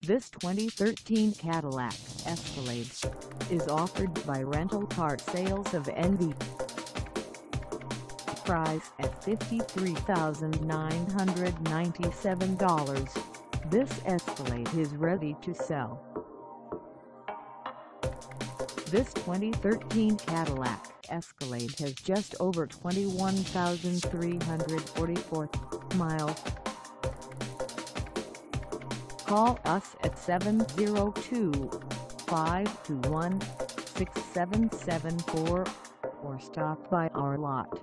This 2013 Cadillac Escalade is offered by Rental Car Sales of NV. Price at $53,997. This Escalade is ready to sell. This 2013 Cadillac Escalade has just over 21,344 miles. Call us at 702-521-6774 or stop by our lot.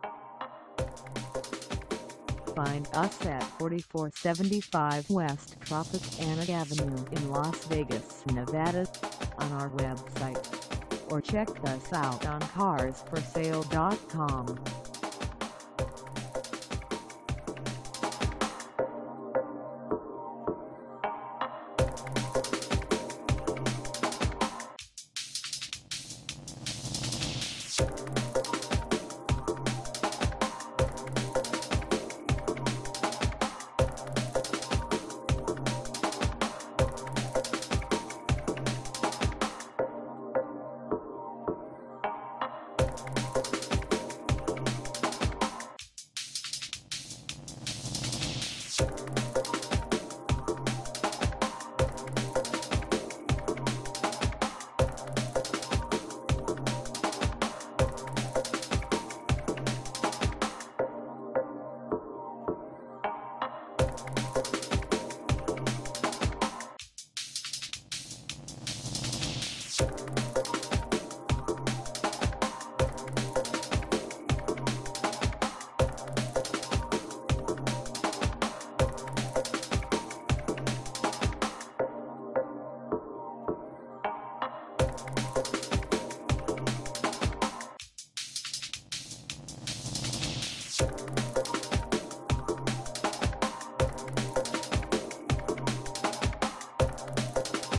Find us at 4475 West Tropicana Avenue in Las Vegas, Nevada, on our website, or check us out on carsforsale.com.